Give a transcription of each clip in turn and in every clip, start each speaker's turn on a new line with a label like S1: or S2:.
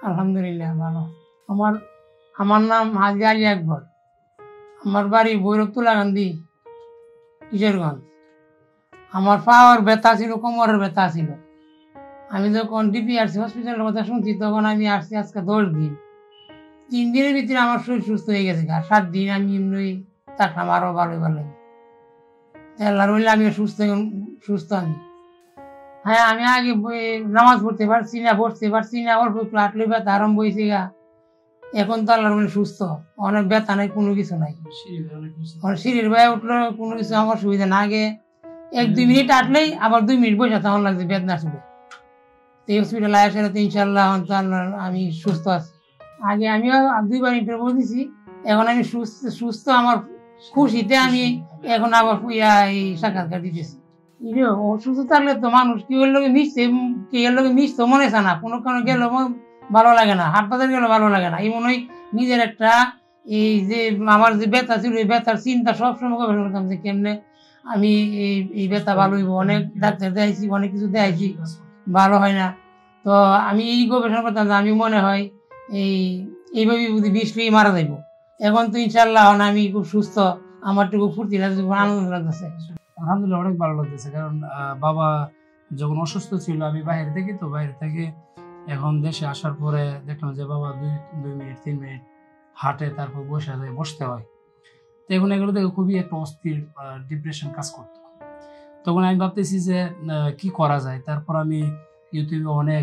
S1: আলহামদুলিল্লাহ ভালো। আমার আমার নাম হাজি আলী আকবর। আমার বাড়ি ভৈরবতুলা গান্ধী, কিশোরগঞ্জ। আমার পাওয়ার ব্যথা ছিল, কোমরের ব্যথা ছিল। আমি যখন ডিপিআরসি হসপিটালের কথা শুনছি তখন আমি আসছি আজকে 10 দিন। 3 দিনের ভিতরে আমার শরীর সুস্থ হয়ে গেছে। 7 দিন আমি এমনি থাকলাম, আরো ভালো ভালো। আল্লাহর রইলে আমি সুস্থ সুস্থ আমি। হ্যাঁ, আমি আগে নামাজ পড়তে পারছি না, বসতে পারছি না, অল্প একটু হাঁটলে ব্যথা আরম্ভ হয়েছে গা। এখন তো আল্লাহর রইলে সুস্থ, অনেক ব্যথা নাই, কোনো কিছু নাই। সিঁড়ির বাইরে উঠলে কোনো কিছু আমার সুবিধা না। আগে 1-2 মিনিট হাঁটলেই আবার 2 মিনিট বসে তখন লাগছে বেদনা শুনে। এই হসপিটালে আসে তো ইনশাল্লাহ আমি সুস্থ আছি। আগে আমিও 2বার ইন্টারভিউ দিছি, এখন আমি সুস্থ আমার খুশিতে আমি এখন আবার এই সাক্ষাৎকার দিতেছি। অসুস্থ থাকলে তো মানুষ কি এর লোকে মিশতে মনে চায় না, কোনো কারণে গেলে ভালো লাগে না, হাসপাতালে গেলে ভালো লাগে না। এই মনে হয় নিজের একটা এই যে আমার যে ব্যথা ছিল এই ব্যথার চিন্তা সবসময় গবেষণা করতাম যে কেমনে আমি এই ব্যথা ভালো হইব। অনেক ডাক্তার দেখাইছি, অনেক কিছু দেখাইছি, ভালো হয় না। তো আমি এই গবেষণা করতাম যে আমি মনে হয় এইভাবে যদি বিষলেই মারা যাইব। এখন তো ইনশাল্লাহ আমি খুব সুস্থ, আমার খুব ফুর্তি লাগছে, খুব আনন্দ লাগতেছে।
S2: আলহামদুলিল্লাহ অনেক ভালো লাগতেছে, কারণ বাবা যখন অসুস্থ ছিল আমি বাইরে থেকে, তো বাইরে থেকে এখন দেশে আসার পরে দেখলাম যে বাবা 2 মিনিট 3 মিনিট হাঁটে, তারপর বসতে হয়। তো এখন এগুলো থেকে খুবই একটা অস্থির ডিপ্রেশন কাজ করতো। তখন আমি ভাবতেছি যে কি করা যায়। তারপর আমি ইউটিউবে অনেক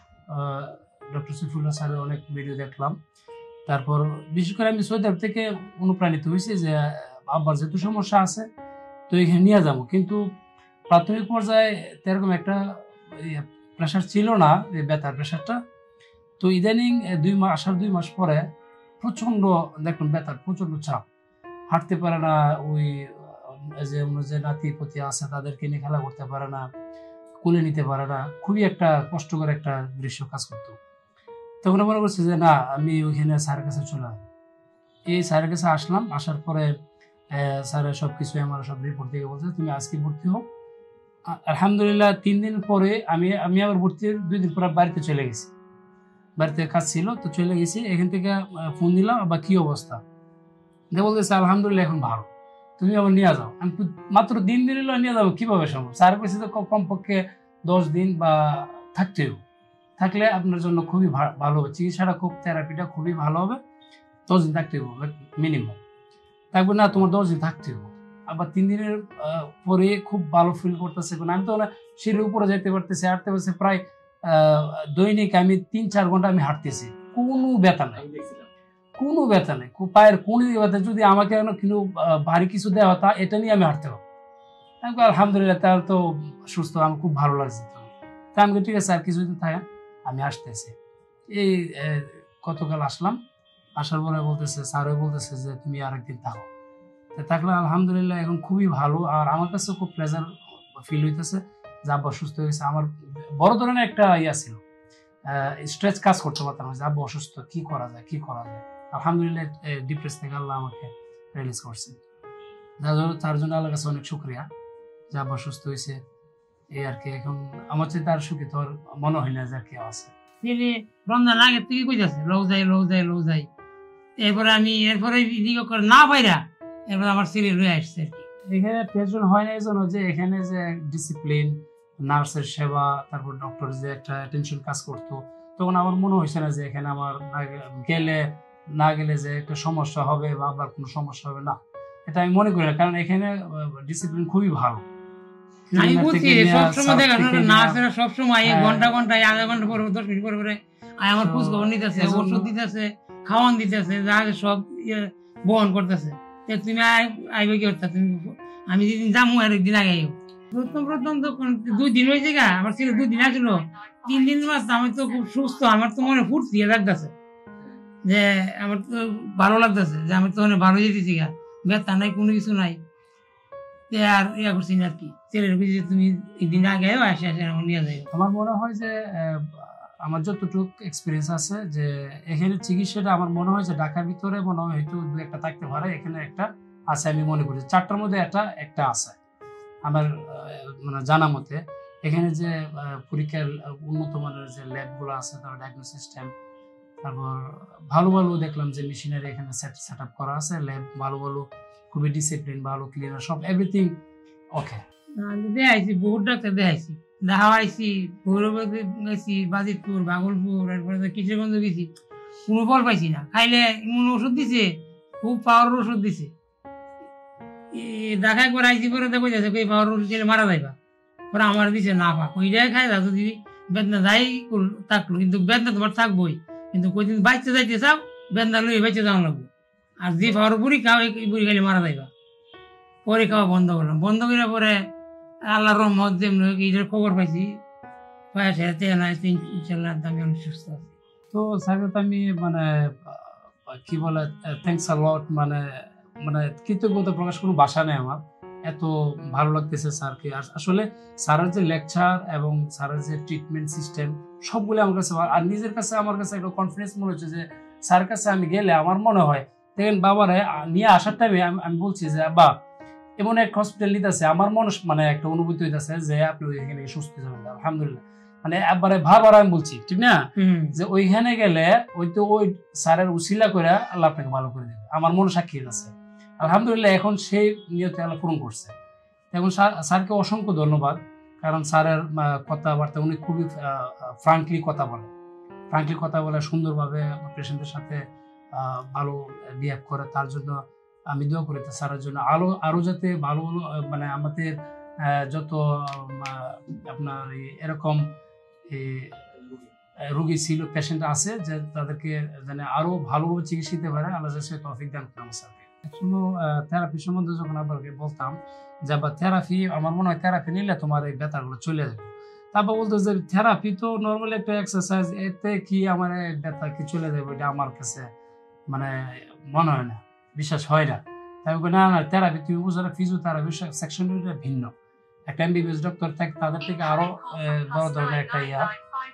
S2: ডক্টর সৈফুল্লাহ স্যারের অনেক ভিডিও দেখলাম। তারপর বিশেষ করে আমি সৌদি আরব থেকে অনুপ্রাণিত হয়েছি যে আব্বার যেহেতু সমস্যা আছে তো এখানে নিয়ে যাবো, কিন্তু প্রাথমিক পর্যায়ে এরকম একটা প্রেশার ছিল না, ব্যথার প্রেশারটা। তো ইদানিং 2 মাস পরে প্রচন্ড দেখলাম ব্যথার প্রচন্ড চাপ, হাঁটতে পারে না, ওই যে নাতি পতি আছে তাদেরকে নিয়ে খেলা করতে পারে না, কুলে নিতে পারে না, খুবই একটা কষ্টকর একটা দৃশ্য কাজ করতো। তখন মনে করছি যে না, আমি ওইখানে স্যারের কাছে চললাম। এই স্যারের কাছে আসলাম, আসার পরে স্যারের সবকিছু আমার সব রিপোর্ট দিয়ে বলছে তুমি আজকে ভর্তি হও। আলহামদুলিল্লাহ 3 দিন পরে আমি আবার ভর্তি 2 দিন পরে বাড়িতে চলে গেছি। বাড়িতে কাজ ছিল তো চলে গেছি। এখান থেকে ফোন দিলাম, বা কি অবস্থা, বলতেছে আলহামদুলিল্লাহ এখন ভালো, তুমি আবার নিয়ে যাও। আমি মাত্র 3 দিন এলো নিয়ে যাবো, কিভাবে সম্ভব? স্যার কাছে তো কমপক্ষে 10 দিন বা থাকলে আপনার জন্য খুবই ভালো হবে, চিকিৎসাটা খুব, থেরাপিটা খুবই ভালো হবে, 10 দিন থাকতে হবে মিনিমাম। থাকবে না, তোমার 10 দিন থাকতে হবে। আবার 3 দিনের পরে খুব ভালো ফিল করতেছে। আমি তো সিঁড়ির উপরে যেতে পারতেছি, হাঁটতে পারছি, প্রায় দৈনিক আমি 3-4 ঘন্টা আমি হাঁটতেছি, কোনো ব্যথা নাই, কোনো ব্যথা নেই, পায়ের কোন দিকে ব্যথা, যদি আমাকে কিন্তু ভারী কিছু দেওয়া হতো এটা নিয়ে আমি হাঁটতে পারবো। আলহামদুলিল্লাহ তাহলে তো সুস্থ, আমার খুব ভালো লাগছে। তা আমি ঠিক আছে আর কিছুদিন থাকে আমি আসতেছি। এই গতকাল আসলাম, আসার পরে বলতেছে স্যারও বলতেছে যে তুমি আরেকদিন থাকো। থাকলে আলহামদুলিল্লাহ এখন খুবই ভালো। আর আমার কাছে খুব প্লেজার ফিল হইতেছে যে আব্বা সুস্থ হয়েছে। আমার বড় ধরনের একটা ছিল, স্ট্রেস কাজ করতে পারতাম যে আব্বা অসুস্থ, কি করা যায়। আলহামদুলিল্লাহ ডিপ্রেস থেকে আল্লাহ আমাকে রিলিজ করছে। তার জন্য আল্লাহর কাছে অনেক শুকরিয়া যে আব্বা সুস্থ হয়েছে। এই আর কি, এখন আমার চেয়ে তার সুখী তো মনে হয় না যে আর কি আছে।
S1: রমজান আগের থেকে কইতাছে লও যাই। এরপরে না পাইরা এরপর আমার সিরিয়াল হয়ে আসছে।
S2: এখানে টেনশন হয় না এই জন্য যে এখানে যে ডিসিপ্লিন, নার্সের সেবা, তারপর ডক্টর যে একটা টেনশন কাজ করতো, তখন আমার মনে হয়েছে না যে এখানে আমার না গেলে যে একটা সমস্যা হবে বা আবার কোনো সমস্যা হবে না, এটা আমি মনে করি না। কারণ এখানে ডিসিপ্লিন খুবই ভালো।
S1: আমি বুঝছি সবসময় দেখা নার্সেরা সবসময় ঘন্টা আধা ঘন্টা পরে 10 মিনিট পরে আমার খোঁজ খবর নিতেছে, ওষুধ দিতেছে, খাওয়ান দিতেছে, যা সব বহন করতেছে। তুমি আইবে কি করতে, তুমি আমি যেদিন যাবো আর একদিন আগে প্রথম তো 2 দিন হয়েছে গা, আমার ছিল 2 দিন আসলো, 3 দিন মাস আমি তো খুব সুস্থ, আমার তো মনে ফুর্তি লাগতেছে যে আমার তো ভালো লাগতেছে যে আমি তো ভালো যেতেছি গা, ব্যথা নাই, কোনো কিছু নাই। আর করছি না আর কি, ছেলের তুমি একদিন আগে আসে নিয়ে যাই।
S2: আমার মনে হয় যে আমার যতটুকু এক্সপিরিয়েন্স আছে যে এখানে চিকিৎসাটা আমার মনে হয় যে ঢাকার ভিতরে মনে হয় হয়তো 2-1টা থাকতে পারে, এখানে একটা আছে আমি মনে করি, 4টার মধ্যে একটা আছে আমার মানে জানা মতে। এখানে যে পরীক্ষার উন্নত মানের যে ল্যাবগুলো আছে, তার ডায়াগনোস সিস্টেম তারপর ভালো ভালো দেখলাম যে মেশিনারি এখানে সেট আপ করা আছে, ল্যাব ভালো ভালো, খুবই ডিসিপ্লিন, ভালো ক্লিনার, সব এভরিথিং ওকে।
S1: দেখাইছি বহুত ডাক্তার দেখাইছি, দেখাইছি ভৈরবে গেছি, বাজিতপুর, ভাগলপুর, এরপরে কিশোরগঞ্জ গেছি, কোনো ফল পাইছি না। খাইলে এমন ওষুধ দিছে, খুব পাওয়ার ওষুধ দিছে, দেখা একবার আইসি পরে দেখো যাচ্ছে এই পাওয়ার ওষুধ খেলে মারা যাইবা, পরে আমার দিছে না পা ওইটাই খাই যা, যদি বেদনা যাই থাকলো, কিন্তু বেদনা তোমার থাকবোই, কিন্তু কদিন বাইচতে যাইতে চাও বেদনা লই বাইচে যাওয়া লাগবো। আর যে পাওয়ার বুড়ি খাও এই বুড়ি খাইলে মারা যাইবা। পরে খাওয়া বন্ধ করলাম, বন্ধ করার পরে আল্লাহর রহমত যেমন এইটার খবর পাইছি, আমি অনেক সুস্থ আছি।
S2: তো স্যারকে তো আমি মানে কি বলে থ্যাংকস আ লট, মানে মানে কৃতজ্ঞতা প্রকাশ কোনো ভাষা নেই আমার, এত ভালো লাগতেছে স্যারকে। আসলে স্যারের যে লেকচার এবং স্যারের যে ট্রিটমেন্ট সিস্টেম সবগুলো আমার কাছে, আর নিজের কাছে আমার কাছে একটা কনফিডেন্স মনে হচ্ছে যে স্যারের কাছে আমি গেলে আমার মনে হয়, দেখেন বাবারে নিয়ে আসার টাইমে আমি বলছি যে বা এমন এক হসপিটাল নিতেছে, আমার মনে মানে একটা অনুভূতি হইতেছে যে আপনি ওইখানে সুস্থ যাবেন, আলহামদুলিল্লাহ। মানে একবারে ভাবার আমি বলছি ঠিক না, যে ওইখানে গেলে ওই তো ওই স্যারের উসিলা করে আল্লাহ আপনাকে ভালো করে দেবে, আমার মনে সাক্ষী আছে আলহামদুলিল্লাহ। এখন সেই নিয়তে আল্লাহ পূরণ করছে। এখন স্যারকে অসংখ্য ধন্যবাদ, কারণ স্যারের কথাবার্তা উনি খুবই ফ্রাঙ্কলি কথা বলে সুন্দরভাবে পেশেন্টের সাথে ভালো বিহেভ করে। তার জন্য আমি দোয়া করি স্যারের জন্য আরো যাতে ভালো ভালো মানে আমাদের যত আপনার এরকম রোগী ছিল, পেশেন্ট আছে, যে তাদেরকে মানে আরো ভালোভাবে চিকিৎসা দিতে পারে, আল্লাহ তৌফিক দান করেন স্যারকে। থেরাপি সম্বন্ধে যখন আপনাকে বলতাম যে থেরাপি, আমার মনে হয় থেরাপি নিলে তোমার এই ব্যথাগুলো চলে যাবে। তারপর বলতো যে থেরাপি তো নর্মালি একটা এক্সারসাইজ, এতে কি আমার ব্যথা কি চলে যাবে, এটা আমার কাছে মানে মনে হয় না, বিশ্বাস হয় না। তাই না না, থেরাপি তুমি বুঝো না, ফিজিওথেরাপি সেকশন ভিন্ন, একটা এমবিবিএস ডক্টর থাকে তাদের থেকে আরো বড় ধরনের একটা ইয়া।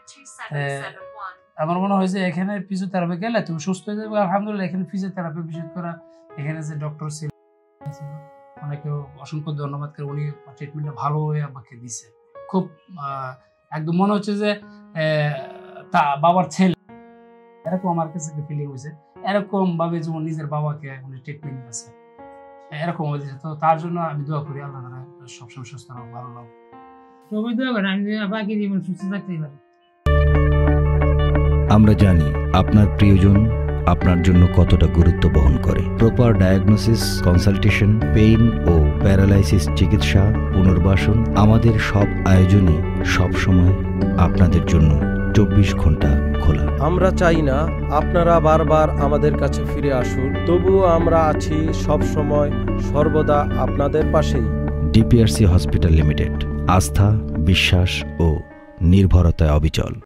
S2: আমার মনে হয় যে এখানে ফিজিওথেরাপি গেলে তুমি সুস্থ হয়ে যাবে আলহামদুলিল্লাহ। এখানে ফিজিওথেরাপি বিশেষ করে এখানে যে ডক্টর ছিল অনেকে অসংখ্য ধন্যবাদ করে, উনি ট্রিটমেন্টটা ভালো হয়ে আমাকে দিছে। খুব একদম মনে হচ্ছে যে তা বাবার ছেলে, এরকম আমার কাছে ফিলিং হয়েছে, এরকম ভাবে যেমন নিজের বাবাকে উনি ট্রিটমেন্ট দিয়েছে, এরকম হয়েছে। তো তার জন্য আমি দোয়া করি আল্লাহ তাআলা সবসময় সুস্থ হোক, ভালো হোক।
S1: সবাই দোয়া করেন আমি বাকি জীবন সুস্থ থাকতে পারি।
S3: আমরা জানি আপনার প্রিয়জন আপনার জন্য কতটা গুরুত্ব বহন করে। প্রপার ডায়াগনোসিস, কনসালটেশন, পেইন ও প্যারালাইসিস চিকিৎসা, পুনর্বাসন, আমাদের সব আয়োজনই সবসময় আপনাদের জন্য 24 ঘন্টা খোলা।
S4: আমরা চাই না আপনারা বারবার আমাদের কাছে ফিরে আসুন, তবুও আমরা আছি সব সময় সর্বদা আপনাদের পাশেই।
S3: ডিপিআরসি হসপিটাল লিমিটেড, আস্থা, বিশ্বাস ও নির্ভরতায় অবিচল।